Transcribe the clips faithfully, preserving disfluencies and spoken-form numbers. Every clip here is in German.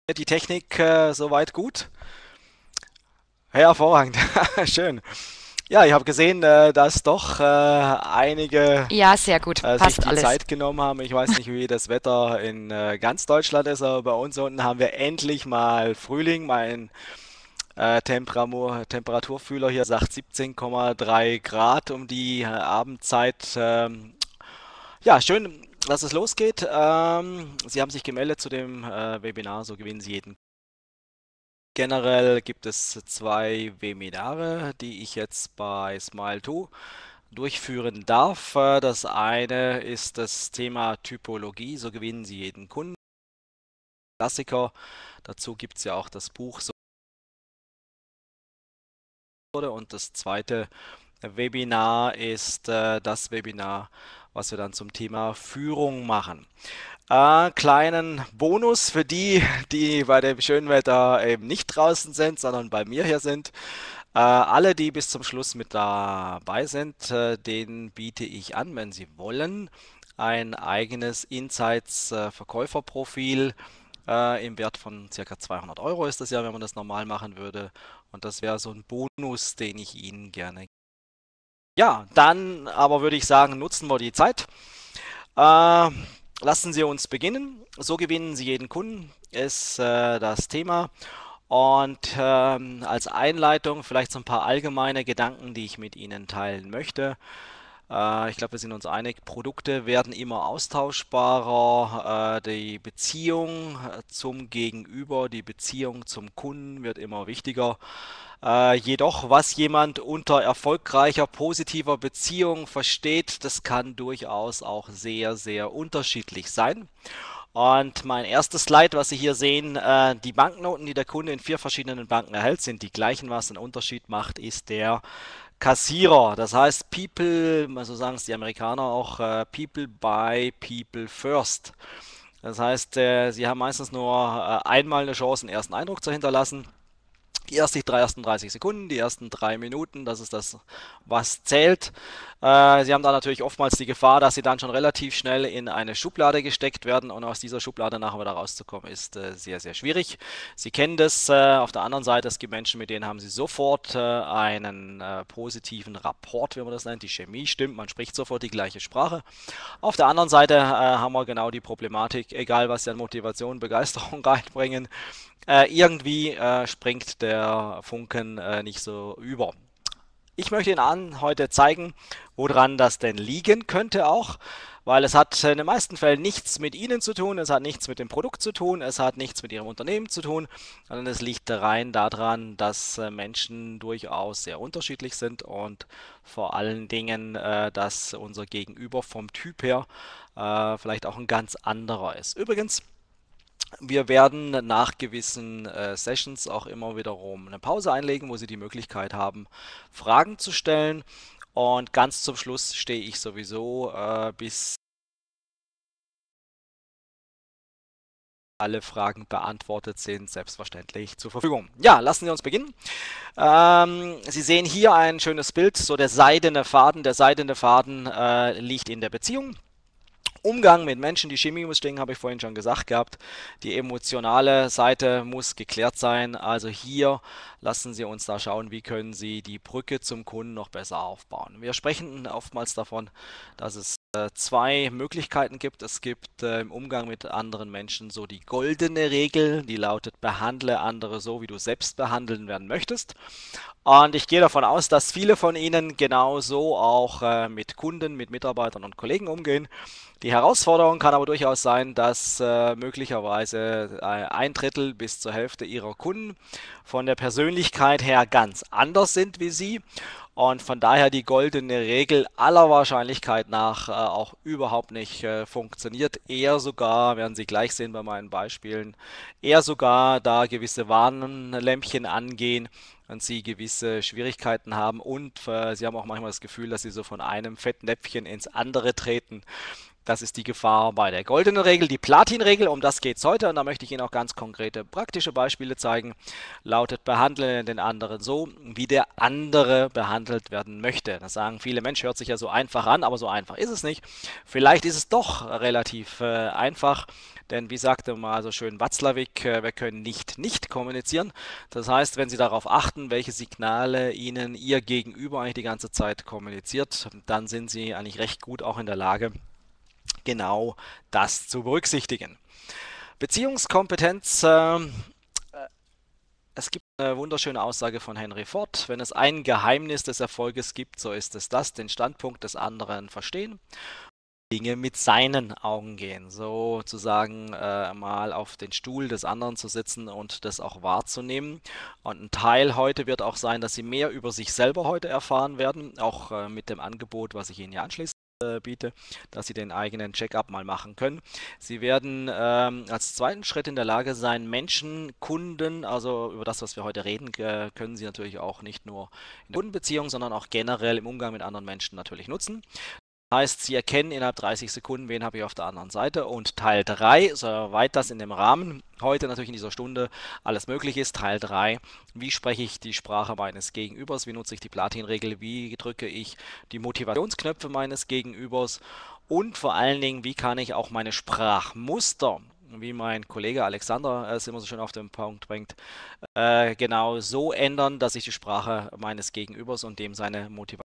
Die Technik äh, soweit gut? Ja, hervorragend. Schön. Ja, ich habe gesehen, äh, dass doch äh, einige Ja, sehr gut. äh, sich Passt die alles. Zeit genommen haben. Ich weiß nicht, wie das Wetter in äh, ganz Deutschland ist, aber bei uns unten haben wir endlich mal Frühling. Mein äh, Temperamur, Temperaturfühler hier sagt siebzehn Komma drei Grad um die äh, Abendzeit. Ähm, ja, schön, dass es losgeht. Ähm, Sie haben sich gemeldet zu dem äh, Webinar, so gewinnen Sie jeden. Generell gibt es zwei Webinare, die ich jetzt bei Smile zwei durchführen darf. Äh, Das eine ist das Thema Typologie, so gewinnen Sie jeden Kunden. Klassiker. Dazu gibt es ja auch das Buch. So- Und das zweite Webinar ist äh, das Webinar, was wir dann zum Thema Führung machen. Äh, kleinen Bonus für die, die bei dem schönen Wetter eben nicht draußen sind, sondern bei mir hier sind. Äh, alle, die bis zum Schluss mit dabei sind, äh, denen biete ich an, wenn sie wollen, ein eigenes Insights-Verkäuferprofil äh, im Wert von ca. zweihundert Euro ist das ja, wenn man das normal machen würde. Und das wäre so ein Bonus, den ich Ihnen gerne. Ja, dann aber würde ich sagen, nutzen wir die Zeit. Äh, Lassen Sie uns beginnen. So gewinnen Sie jeden Kunden, ist äh, das Thema. Und ähm, als Einleitung vielleicht so ein paar allgemeine Gedanken, die ich mit Ihnen teilen möchte. Äh, ich glaube, wir sind uns einig, Produkte werden immer austauschbarer, äh, die Beziehung äh, zum Gegenüber, die Beziehung zum Kunden wird immer wichtiger. Äh, jedoch, was jemand unter erfolgreicher, positiver Beziehung versteht, das kann durchaus auch sehr, sehr unterschiedlich sein. Und mein erstes Slide, was Sie hier sehen, äh, die Banknoten, die der Kunde in vier verschiedenen Banken erhält, sind die gleichen. Was einen Unterschied macht, ist der Kassierer. Das heißt, People, so sagen es die Amerikaner auch, äh, People buy People first. Das heißt, äh, sie haben meistens nur äh, einmal eine Chance, einen ersten Eindruck zu hinterlassen. Die ersten, die ersten dreißig Sekunden, die ersten drei Minuten, das ist das, was zählt. Äh, Sie haben da natürlich oftmals die Gefahr, dass Sie dann schon relativ schnell in eine Schublade gesteckt werden und aus dieser Schublade nachher wieder rauszukommen, ist äh, sehr, sehr schwierig. Sie kennen das. Äh, auf der anderen Seite, es gibt Menschen, mit denen haben Sie sofort äh, einen äh, positiven Rapport, wie man das nennt. Die Chemie stimmt, man spricht sofort die gleiche Sprache. Auf der anderen Seite äh, haben wir genau die Problematik, egal was Sie an Motivation, Begeisterung reinbringen, äh, irgendwie äh, springt der Funken äh, nicht so über. Ich möchte Ihnen an heute zeigen, woran das denn liegen könnte auch, weil es hat in den meisten Fällen nichts mit Ihnen zu tun, es hat nichts mit dem Produkt zu tun, es hat nichts mit Ihrem Unternehmen zu tun, sondern es liegt rein daran, dass äh, Menschen durchaus sehr unterschiedlich sind und vor allen Dingen, äh, dass unser Gegenüber vom Typ her äh, vielleicht auch ein ganz anderer ist. Übrigens, wir werden nach gewissen äh, Sessions auch immer wiederum eine Pause einlegen, wo Sie die Möglichkeit haben, Fragen zu stellen. Und ganz zum Schluss stehe ich sowieso, äh, bis alle Fragen beantwortet sind, selbstverständlich zur Verfügung. Ja, lassen Sie uns beginnen. Ähm, Sie sehen hier ein schönes Bild, so der seidene Faden. Der seidene Faden äh, liegt in der Beziehung. Umgang mit Menschen, die Chemie muss stimmen, habe ich vorhin schon gesagt gehabt. Die emotionale Seite muss geklärt sein. Also hier lassen Sie uns da schauen, wie können Sie die Brücke zum Kunden noch besser aufbauen. Wir sprechen oftmals davon, dass es äh, zwei Möglichkeiten gibt. Es gibt äh, im Umgang mit anderen Menschen so die goldene Regel, die lautet, behandle andere so, wie du selbst behandeln werden möchtest. Und ich gehe davon aus, dass viele von Ihnen genauso auch äh, mit Kunden, mit Mitarbeitern und Kollegen umgehen. Die Herausforderung kann aber durchaus sein, dass äh, möglicherweise äh, ein Drittel bis zur Hälfte Ihrer Kunden von der Persönlichkeit her ganz anders sind wie Sie und von daher die goldene Regel aller Wahrscheinlichkeit nach äh, auch überhaupt nicht äh, funktioniert. Eher sogar, werden Sie gleich sehen bei meinen Beispielen, eher sogar da gewisse Warnlämpchen angehen und Sie gewisse Schwierigkeiten haben und äh, Sie haben auch manchmal das Gefühl, dass Sie so von einem Fettnäpfchen ins andere treten. Das ist die Gefahr bei der goldenen Regel. Die Platin-Regel, um das geht es heute, und da möchte ich Ihnen auch ganz konkrete praktische Beispiele zeigen, lautet: Behandle den anderen so, wie der andere behandelt werden möchte. Das sagen viele Menschen, hört sich ja so einfach an, aber so einfach ist es nicht. Vielleicht ist es doch relativ äh, einfach, denn wie sagte mal so schön Watzlawick, äh, wir können nicht nicht kommunizieren. Das heißt, wenn Sie darauf achten, welche Signale Ihnen Ihr Gegenüber eigentlich die ganze Zeit kommuniziert, dann sind Sie eigentlich recht gut auch in der Lage, genau das zu berücksichtigen. Beziehungskompetenz. Äh, es gibt eine wunderschöne Aussage von Henry Ford: Wenn es ein Geheimnis des Erfolges gibt, so ist es das: Den Standpunkt des anderen verstehen, Dinge mit seinen Augen gehen. Sozusagen äh, mal auf den Stuhl des anderen zu sitzen und das auch wahrzunehmen. Und ein Teil heute wird auch sein, dass Sie mehr über sich selber heute erfahren werden, auch äh, mit dem Angebot, was ich Ihnen hier anschließend äh, biete, dass Sie den eigenen Check-up mal machen können. Sie werden ähm, als zweiten Schritt in der Lage sein, Menschen, Kunden, also über das, was wir heute reden, äh, können Sie natürlich auch nicht nur in der Kundenbeziehung, sondern auch generell im Umgang mit anderen Menschen natürlich nutzen. Heißt, Sie erkennen innerhalb dreißig Sekunden, wen habe ich auf der anderen Seite. Und Teil drei, soweit das in dem Rahmen heute natürlich in dieser Stunde alles möglich ist, Teil drei: Wie spreche ich die Sprache meines Gegenübers? Wie nutze ich die Platin-Regel? Wie drücke ich die Motivationsknöpfe meines Gegenübers? Und vor allen Dingen, wie kann ich auch meine Sprachmuster, wie mein Kollege Alexander es immer so schön auf den Punkt bringt, äh, genau so ändern, dass ich die Sprache meines Gegenübers und dem seine Motivation.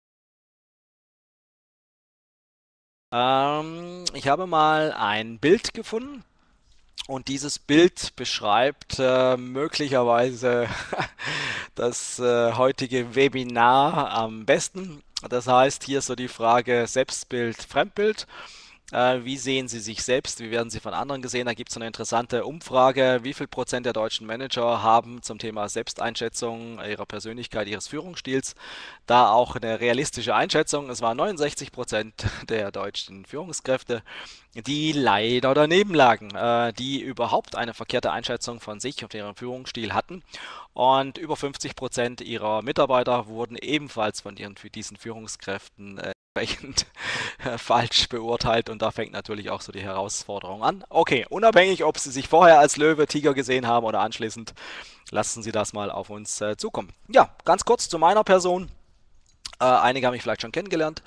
Ähm, ich habe mal ein Bild gefunden und dieses Bild beschreibt äh, möglicherweise das äh, heutige Webinar am besten. Das heißt, hier ist so die Frage Selbstbild, Fremdbild. Äh, wie sehen Sie sich selbst? Wie werden Sie von anderen gesehen? Da gibt es so eine interessante Umfrage. Wie viel Prozent der deutschen Manager haben zum Thema Selbsteinschätzung ihrer Persönlichkeit, ihres Führungsstils da auch eine realistische Einschätzung? Es waren neunundsechzig Prozent der deutschen Führungskräfte, die leider daneben lagen, äh, die überhaupt eine verkehrte Einschätzung von sich und ihrem Führungsstil hatten. Und über fünfzig Prozent ihrer Mitarbeiter wurden ebenfalls von ihren, diesen Führungskräften äh, entsprechend falsch beurteilt, und da fängt natürlich auch so die Herausforderung an. Okay, unabhängig, ob Sie sich vorher als Löwe, Tiger gesehen haben oder anschließend, lassen Sie das mal auf uns äh, zukommen. Ja, ganz kurz zu meiner Person. Äh, einige haben mich vielleicht schon kennengelernt.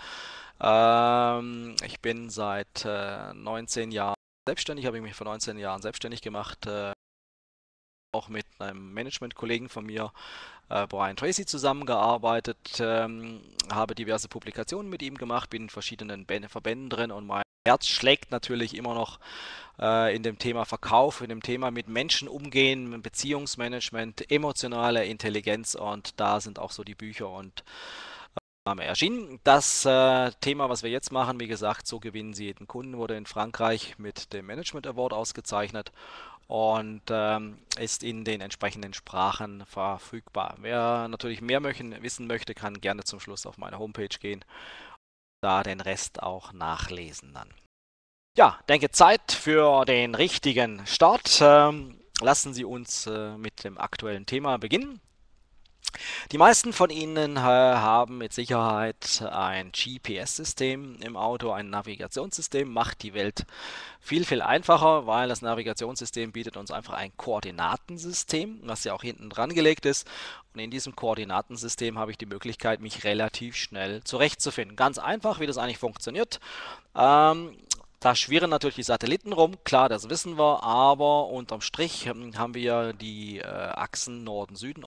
Ähm, ich bin seit äh, neunzehn Jahren selbstständig, habe ich mich vor neunzehn Jahren selbstständig gemacht. Äh, auch mit einem Management-Kollegen von mir, äh, Brian Tracy, zusammengearbeitet, ähm, habe diverse Publikationen mit ihm gemacht, bin in verschiedenen Verbänden drin, und mein Herz schlägt natürlich immer noch äh, in dem Thema Verkauf, in dem Thema mit Menschen umgehen, Beziehungsmanagement, emotionale Intelligenz, und da sind auch so die Bücher und äh, erschienen. Das äh, Thema, was wir jetzt machen, wie gesagt, so gewinnen Sie jeden Kunden, wurde in Frankreich mit dem Management Award ausgezeichnet und ähm, ist in den entsprechenden Sprachen verfügbar. Wer natürlich mehr möchten, wissen möchte, kann gerne zum Schluss auf meine Homepage gehen, da den Rest auch nachlesen dann. Ja, denke, Zeit für den richtigen Start. Ähm, lassen Sie uns äh, mit dem aktuellen Thema beginnen. Die meisten von Ihnen äh, haben mit Sicherheit ein G P S-System im Auto, ein Navigationssystem, macht die Welt viel, viel einfacher, weil das Navigationssystem bietet uns einfach ein Koordinatensystem, was ja auch hinten dran gelegt ist. Und in diesem Koordinatensystem habe ich die Möglichkeit, mich relativ schnell zurechtzufinden. Ganz einfach, wie das eigentlich funktioniert. Ähm, Da schwirren natürlich die Satelliten rum, klar, das wissen wir, aber unterm Strich haben wir die äh, Achsen Norden-Süden.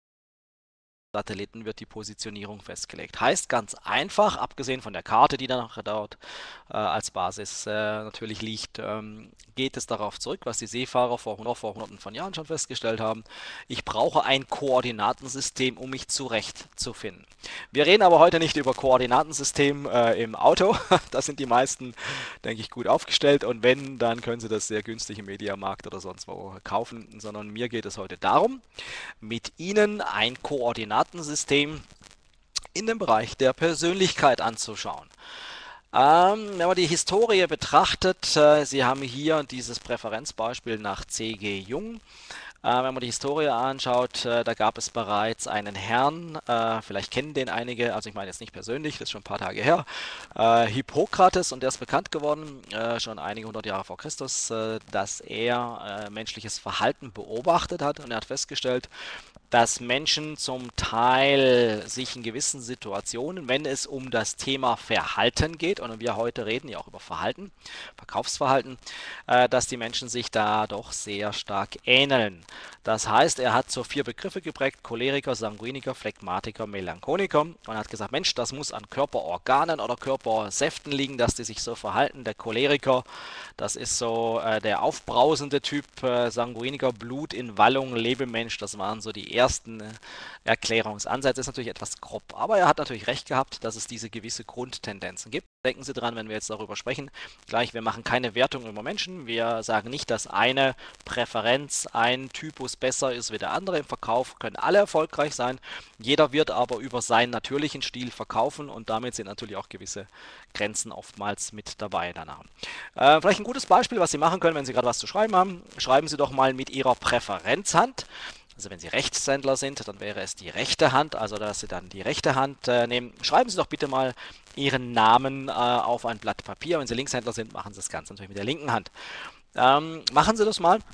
Satelliten wird die Positionierung festgelegt. Heißt ganz einfach, abgesehen von der Karte, die dann dort äh, als Basis äh, natürlich liegt, ähm, geht es darauf zurück, was die Seefahrer vor, vor hunderten von Jahren schon festgestellt haben. Ich brauche ein Koordinatensystem, um mich zurechtzufinden. Wir reden aber heute nicht über Koordinatensystem äh, im Auto. Da sind die meisten, denke ich, gut aufgestellt, und wenn, dann können Sie das sehr günstig im Mediamarkt oder sonst wo kaufen, sondern mir geht es heute darum, mit Ihnen ein Koordinatensystem in dem Bereich der Persönlichkeit anzuschauen. Ähm, wenn man die Historie betrachtet, äh, Sie haben hier dieses Präferenzbeispiel nach C G Jung. Äh, wenn man die Historie anschaut, äh, da gab es bereits einen Herrn, äh, vielleicht kennen den einige, also ich meine jetzt nicht persönlich, das ist schon ein paar Tage her, äh, Hippokrates, und der ist bekannt geworden, äh, schon einige hundert Jahre vor Christus, äh, dass er äh, menschliches Verhalten beobachtet hat, und er hat festgestellt, dass Menschen zum Teil sich in gewissen Situationen, wenn es um das Thema Verhalten geht, und wir heute reden ja auch über Verhalten, Verkaufsverhalten, äh, dass die Menschen sich da doch sehr stark ähneln. Das heißt, er hat so vier Begriffe geprägt: Choleriker, Sanguiniker, Phlegmatiker, Melancholiker, und hat gesagt, Mensch, das muss an Körperorganen oder Körpersäften liegen, dass die sich so verhalten. Der Choleriker, das ist so äh, der aufbrausende Typ, äh, Sanguiniker, Blut in Wallung, Lebemensch, das waren so die ersten äh, Erklärungsansätze. Ist natürlich etwas grob, aber er hat natürlich recht gehabt, dass es diese gewisse Grundtendenzen gibt. Denken Sie dran, wenn wir jetzt darüber sprechen, gleich, wir machen keine Wertung über Menschen, wir sagen nicht, dass eine Präferenz, ein Typus besser ist wie der andere. Im Verkauf können alle erfolgreich sein, jeder wird aber über seinen natürlichen Stil verkaufen, und damit sind natürlich auch gewisse Grenzen oftmals mit dabei danach. Äh, vielleicht ein gutes Beispiel, was Sie machen können, wenn Sie gerade was zu schreiben haben: Schreiben Sie doch mal mit Ihrer Präferenzhand. Also wenn Sie Rechtshändler sind, dann wäre es die rechte Hand, also dass Sie dann die rechte Hand äh, nehmen. Schreiben Sie doch bitte mal Ihren Namen äh, auf ein Blatt Papier. Wenn Sie Linkshändler sind, machen Sie das Ganze natürlich mit der linken Hand. Ähm, machen Sie das mal.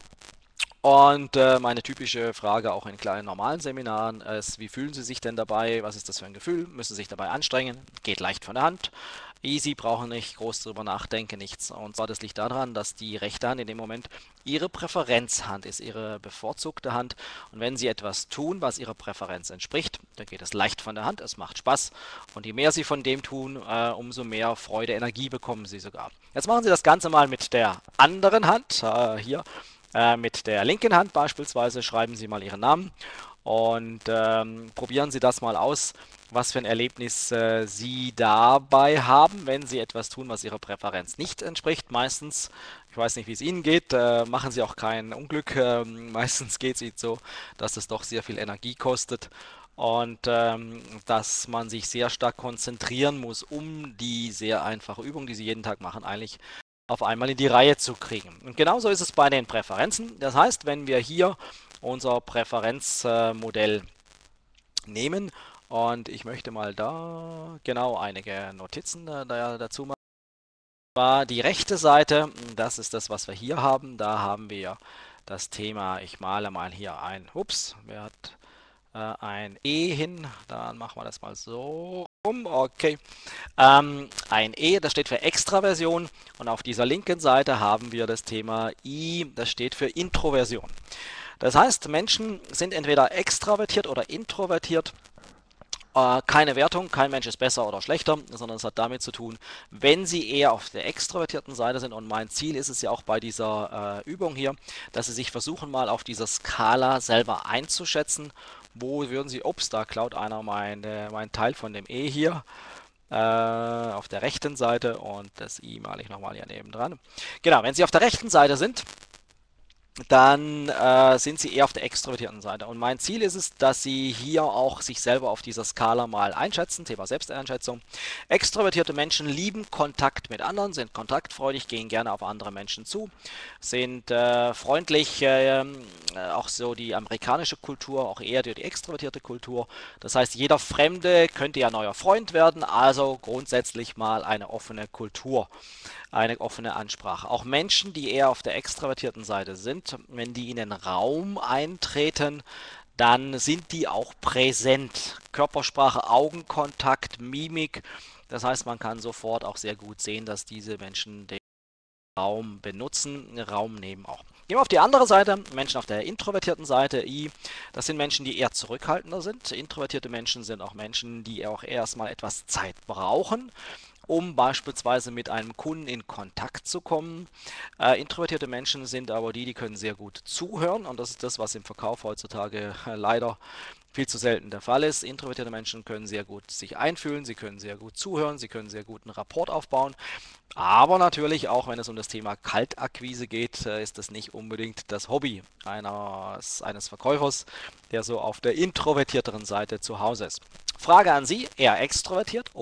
Und äh, meine typische Frage auch in kleinen normalen Seminaren ist: Wie fühlen Sie sich denn dabei? Was ist das für ein Gefühl? Müssen Sie sich dabei anstrengen? Geht leicht von der Hand. Easy, brauchen nicht groß drüber nachdenken, nichts. Und zwar, das liegt daran, dass die rechte Hand in dem Moment Ihre Präferenzhand ist, Ihre bevorzugte Hand. Und wenn Sie etwas tun, was Ihrer Präferenz entspricht, dann geht es leicht von der Hand, es macht Spaß. Und je mehr Sie von dem tun, äh, umso mehr Freude, Energie bekommen Sie sogar. Jetzt machen Sie das Ganze mal mit der anderen Hand, äh, hier. Äh, mit der linken Hand beispielsweise schreiben Sie mal Ihren Namen und ähm, probieren Sie das mal aus, was für ein Erlebnis äh, Sie dabei haben, wenn Sie etwas tun, was Ihrer Präferenz nicht entspricht. Meistens, ich weiß nicht, wie es Ihnen geht, äh, machen Sie auch kein Unglück. Äh, meistens geht es Ihnen so, dass es doch sehr viel Energie kostet und ähm, dass man sich sehr stark konzentrieren muss, um die sehr einfache Übung, die Sie jeden Tag machen, eigentlich auf einmal in die Reihe zu kriegen. Und genauso ist es bei den Präferenzen. Das heißt, wenn wir hier unser Präferenzmodell äh, nehmen, und ich möchte mal da genau einige Notizen äh, da, dazu machen. War die rechte Seite, das ist das, was wir hier haben. Da haben wir das Thema, ich male mal hier ein, ups, wer hat äh, ein E hin, dann machen wir das mal so rum, okay. Ähm, ein E, das steht für Extraversion, und auf dieser linken Seite haben wir das Thema I, das steht für Introversion. Das heißt, Menschen sind entweder extravertiert oder introvertiert. Äh, keine Wertung, kein Mensch ist besser oder schlechter, sondern es hat damit zu tun, wenn Sie eher auf der extrovertierten Seite sind. Und mein Ziel ist es ja auch bei dieser äh, Übung hier, dass Sie sich versuchen, mal auf dieser Skala selber einzuschätzen. Wo würden Sie, ups, da klaut einer mein, äh, mein Teil von dem E hier. Äh, auf der rechten Seite, und das I male ich nochmal hier neben dran. Genau, wenn Sie auf der rechten Seite sind, dann äh, sind Sie eher auf der extrovertierten Seite. Und mein Ziel ist es, dass Sie hier auch sich selber auf dieser Skala mal einschätzen. Thema Selbsteinschätzung. Extrovertierte Menschen lieben Kontakt mit anderen, sind kontaktfreudig, gehen gerne auf andere Menschen zu, sind äh, freundlich, äh, auch so die amerikanische Kultur, auch eher die, die extrovertierte Kultur. Das heißt, jeder Fremde könnte ja neuer Freund werden, also grundsätzlich mal eine offene Kultur. Eine offene Ansprache. Auch Menschen, die eher auf der extravertierten Seite sind, wenn die in den Raum eintreten, dann sind die auch präsent. Körpersprache, Augenkontakt, Mimik. Das heißt, man kann sofort auch sehr gut sehen, dass diese Menschen den Raum benutzen, Raum nehmen auch. Gehen wir auf die andere Seite, Menschen auf der introvertierten Seite, I. Das sind Menschen, die eher zurückhaltender sind. Introvertierte Menschen sind auch Menschen, die auch erstmal etwas Zeit brauchen, um beispielsweise mit einem Kunden in Kontakt zu kommen. Äh, introvertierte Menschen sind aber die, die können sehr gut zuhören, und das ist das, was im Verkauf heutzutage äh, leider viel zu selten der Fall ist. Introvertierte Menschen können sehr gut sich einfühlen, sie können sehr gut zuhören, sie können sehr gut einen Rapport aufbauen. Aber natürlich auch, wenn es um das Thema Kaltakquise geht, äh, ist das nicht unbedingt das Hobby eines, eines Verkäufers, der so auf der introvertierteren Seite zu Hause ist. Frage an Sie: Eher extrovertiert